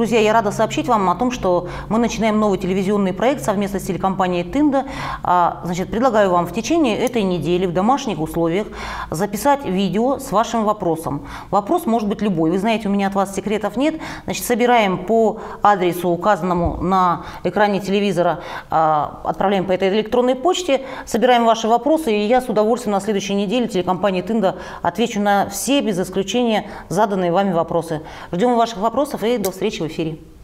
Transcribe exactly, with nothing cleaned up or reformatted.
Друзья, я рада сообщить вам о том, что мы начинаем новый телевизионный проект совместно с телекомпанией «Тында». Значит, предлагаю вам в течение этой недели в домашних условиях записать видео с вашим вопросом. Вопрос может быть любой. Вы знаете, у меня от вас секретов нет. Значит, собираем по адресу, указанному на экране телевизора, отправляем по этой электронной почте, собираем ваши вопросы, и я с удовольствием на следующей неделе телекомпании «Тында» отвечу на все, без исключения, заданные вами вопросы. Ждем ваших вопросов и до встречи в эфире.